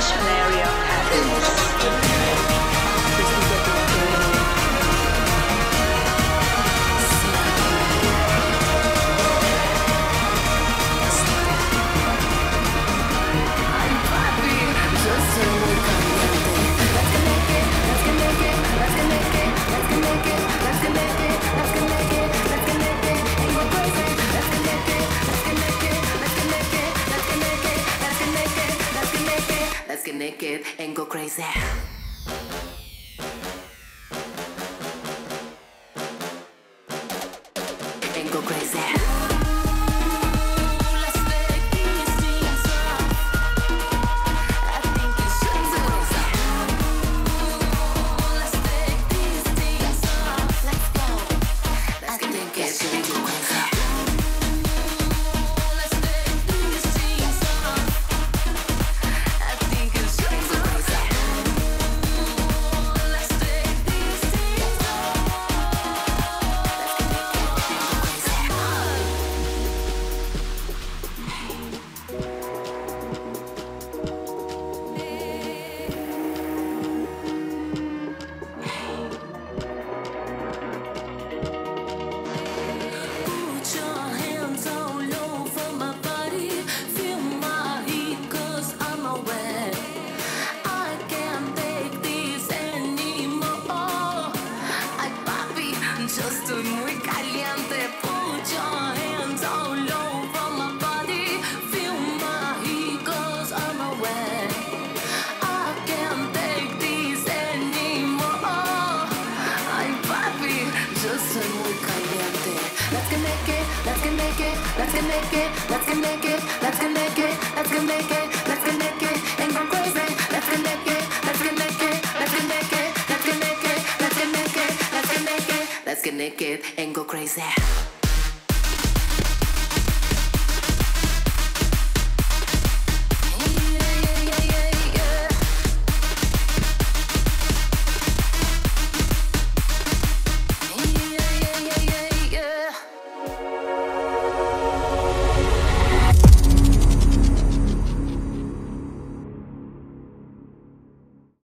Missionary of happiness. Let's get naked and go crazy. And go crazy. Let's get naked, let's get naked, let's get naked, let's get naked, let's get naked, let's get naked, let's get naked, and go crazy. Let's get naked, let's get naked, let's get naked, let's get naked, let's get naked, let's get naked, let's get naked, and go crazy.